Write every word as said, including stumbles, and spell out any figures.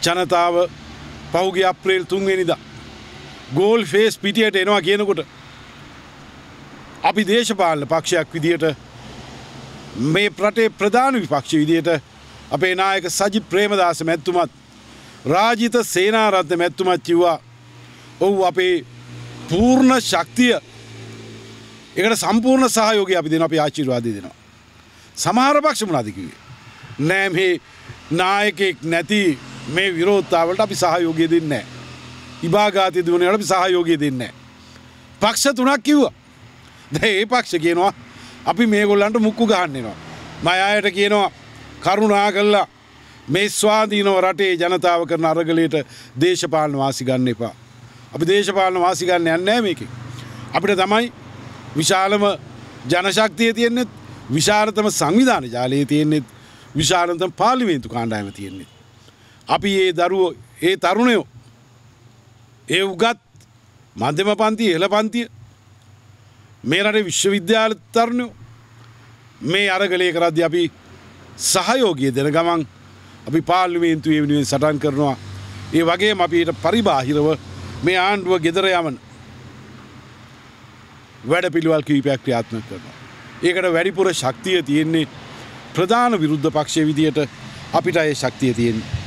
ජනතාව පහුගිය අප්‍රේල් තුන් වෙනිදා ගෝල් ෆේස් පිටියට එනවා කියනකොට අපි දේශපාලන පක්ෂයක් විදියට මේ රටේ ප්‍රධාන විපක්ෂ විදියට අපේ නායක සජිත් ප්‍රේමදාස මැතිතුමත් රාජිත සේනාරත්න මැතිතුමත් කිව්වා ඔව් අපේ පූර්ණ ශක්තිය ඒකට සම්පූර්ණ සහයෝගය අපි දෙනවා අපි ආශිර්වාද දෙනවා. සමහර පක්ෂ මොනවද කිව්වේ? නෑ මේ නායකෙක් නැති මේ විරෝධතාවලට අපි සහයෝගය දෙන්නේ නැහැ. ඉබාගාති දුවන වලට අපි සහයෝගය දෙන්නේ නැහැ. පක්ෂ තුනක් කිව්වා. දැන් මේ පක්ෂ කියනවා අපි මේගොල්ලන්ට මුක්කු ගහන්න එනවා. මම ආයෙත් කියනවා කරුණා කළා මේ ස්වාධීනව රටේ ජනතාව කරන අරගලයට දේශපාලන වාසි ගන්න එපා. අපි දේශපාලන වාසි ගන්න යන්නේ නැහැ මේකේ. අපිට තමයි විශාලම ජනශක්තිය තියෙන්නේ, විශාලතම සංවිධාන ජාලය තියෙන්නේ, විශාලතම පාර්ලිමේන්තු කාණ්ඩායම තියෙන්නේ. අපි ඒ දරුවෝ ඒ තරුණයෝ ඒ උගත් මධ්‍යම පන්ති ඉහළ පන්තිය මේ රටේ විශ්වවිද්‍යාල තරුණයෝ මේ අරගලය කරද්දී අපි සහයෝගය දෙන ගමන් අපි පාර්ලිමේන්තුවේ වෙනුවෙන් සටන් කරනවා. ඒ වගේම අපි ඊට පරිබාහිරව මේ ආණ්ඩුව ගෙදර යවන වැඩපිළිවෙල් කීපයක් ක්‍රියාත්මක කරනවා. ඒකට වැඩිපුර ශක්තිය තියෙන්නේ ප්‍රධාන විරුද්ධ පක්ෂයේ විදියට අපිට ඒ ශක්තිය තියෙන්නේ.